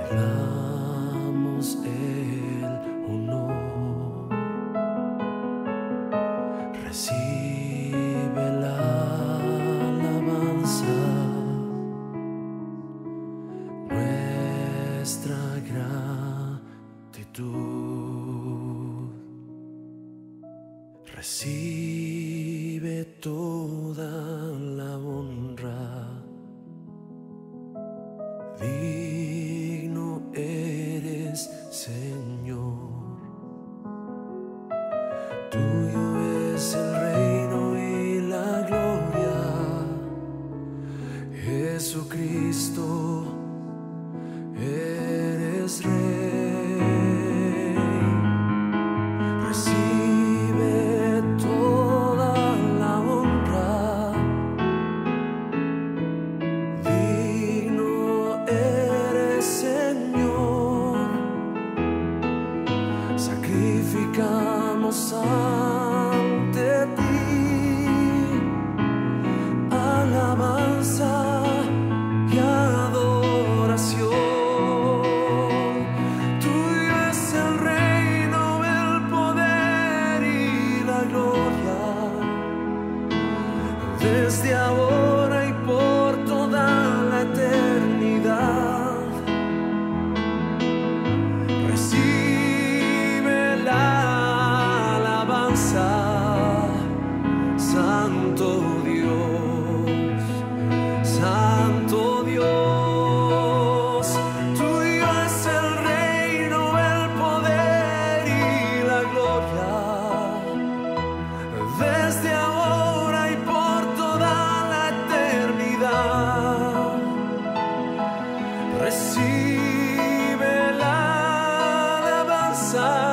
damos el honor. Recibe la alabanza, nuestra gratitud. Recibe toda la honra. Digno eres, Señor. Tuyo es el reino y la gloria, Jesucristo, eres Rey. Recibe toda la honra. Digno eres, Señor. Sacrificamos ante ti alabanza y adoración. Tuyo es el reino, el poder y la gloria, desde ahora y por toda la eternidad. Recibe la alabanza, Santo Dios, Santo Dios. Tuyo es el reino, el poder y la gloria, desde ahora y por toda la eternidad. Recibe la alabanza.